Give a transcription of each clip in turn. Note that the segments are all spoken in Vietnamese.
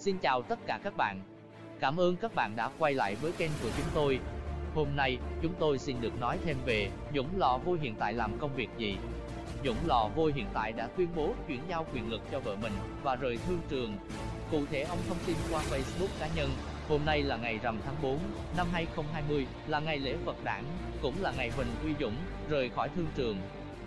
Xin chào tất cả các bạn. Cảm ơn các bạn đã quay lại với kênh của chúng tôi. Hôm nay, chúng tôi xin được nói thêm về Dũng Lò Vôi hiện tại làm công việc gì. Dũng Lò Vôi hiện tại đã tuyên bố chuyển giao quyền lực cho vợ mình và rời thương trường. Cụ thể ông thông tin qua Facebook cá nhân, hôm nay là ngày rằm tháng 4 năm 2020, là ngày lễ Phật đản, cũng là ngày Huỳnh Uy Dũng rời khỏi thương trường.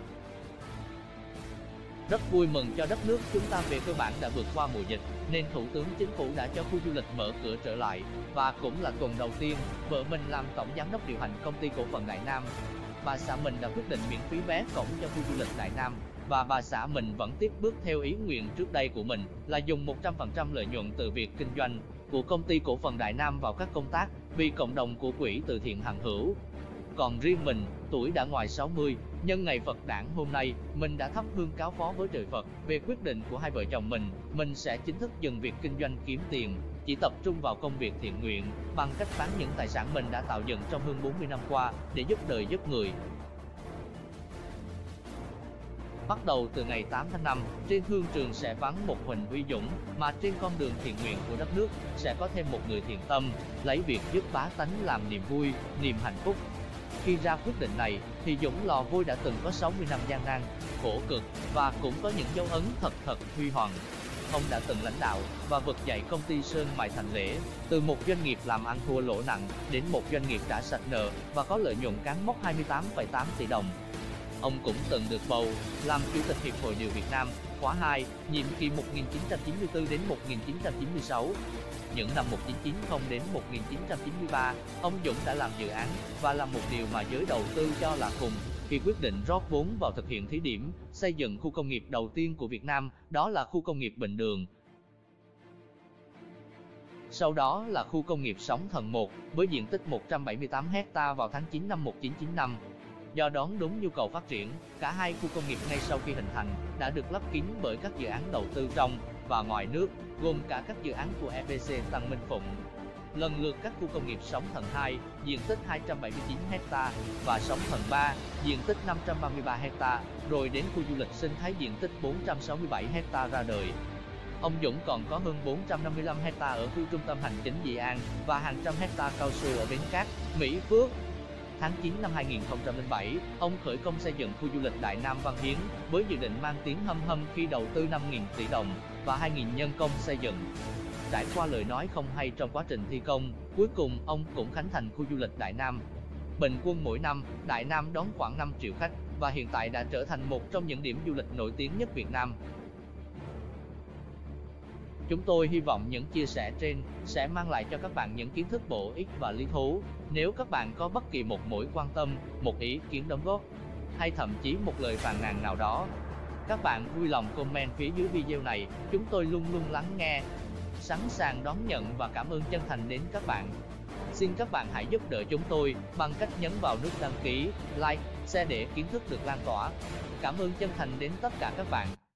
Rất vui mừng cho đất nước chúng ta về cơ bản đã vượt qua mùa dịch, nên Thủ tướng Chính phủ đã cho khu du lịch mở cửa trở lại, và cũng là tuần đầu tiên, vợ mình làm tổng giám đốc điều hành công ty cổ phần Đại Nam. Bà xã mình đã quyết định miễn phí vé cổng cho khu du lịch Đại Nam, và bà xã mình vẫn tiếp bước theo ý nguyện trước đây của mình là dùng 100% lợi nhuận từ việc kinh doanh của công ty cổ phần Đại Nam vào các công tác vì cộng đồng của quỹ từ thiện Hằng Hữu. Còn riêng mình, tuổi đã ngoài 60, nhân ngày Phật đản hôm nay, mình đã thắp hương cáo phó với trời Phật về quyết định của hai vợ chồng mình sẽ chính thức dừng việc kinh doanh kiếm tiền, chỉ tập trung vào công việc thiện nguyện, bằng cách bán những tài sản mình đã tạo dựng trong hơn 40 năm qua, để giúp đời giúp người. Bắt đầu từ ngày 8 tháng 5, trên thương trường sẽ vắng một Huỳnh Uy Dũng, mà trên con đường thiện nguyện của đất nước, sẽ có thêm một người thiện tâm, lấy việc giúp bá tánh làm niềm vui, niềm hạnh phúc. Khi ra quyết định này, thì Dũng Lò Vôi đã từng có 60 năm gian nan, khổ cực, và cũng có những dấu ấn thật huy hoàng. Ông đã từng lãnh đạo và vực dậy công ty Sơn Mài Thành Lễ, từ một doanh nghiệp làm ăn thua lỗ nặng, đến một doanh nghiệp đã sạch nợ và có lợi nhuận cán mốc 28,8 tỷ đồng. Ông cũng từng được bầu làm Chủ tịch Hiệp hội Điều Việt Nam, khóa 2, nhiệm kỳ 1994 đến 1996. Những năm 1990 đến 1993, ông Dũng đã làm dự án và làm một điều mà giới đầu tư cho là khùng khi quyết định rót vốn vào thực hiện thí điểm xây dựng khu công nghiệp đầu tiên của Việt Nam, đó là khu công nghiệp Bình Đường. Sau đó là khu công nghiệp Sóng Thần 1 với diện tích 178 ha vào tháng 9 năm 1995. Do đón đúng nhu cầu phát triển, cả hai khu công nghiệp ngay sau khi hình thành đã được lấp kín bởi các dự án đầu tư trong và ngoài nước, gồm cả các dự án của EPC Tăng Minh Phụng. Lần lượt các khu công nghiệp Sóng Thần 2, diện tích 279 ha và Sóng Thần 3, diện tích 533 ha, rồi đến khu du lịch sinh thái diện tích 467 ha ra đời. Ông Dũng còn có hơn 455 ha ở khu trung tâm hành chính Dị An và hàng trăm hecta cao su ở Bến Cát, Mỹ Phước. Tháng 9 năm 2007, ông khởi công xây dựng khu du lịch Đại Nam Văn Hiến với dự định mang tiếng hâm khi đầu tư 5.000 tỷ đồng và 2.000 nhân công xây dựng. Trải qua lời nói không hay trong quá trình thi công, cuối cùng ông cũng khánh thành khu du lịch Đại Nam. Bình quân mỗi năm, Đại Nam đón khoảng 5 triệu khách và hiện tại đã trở thành một trong những điểm du lịch nổi tiếng nhất Việt Nam. Chúng tôi hy vọng những chia sẻ trên sẽ mang lại cho các bạn những kiến thức bổ ích và lý thú. Nếu các bạn có bất kỳ một mối quan tâm, một ý kiến đóng góp, hay thậm chí một lời phàn nàn nào đó, các bạn vui lòng comment phía dưới video này, chúng tôi luôn luôn lắng nghe, sẵn sàng đón nhận và cảm ơn chân thành đến các bạn. Xin các bạn hãy giúp đỡ chúng tôi bằng cách nhấn vào nút đăng ký, like, share để kiến thức được lan tỏa. Cảm ơn chân thành đến tất cả các bạn.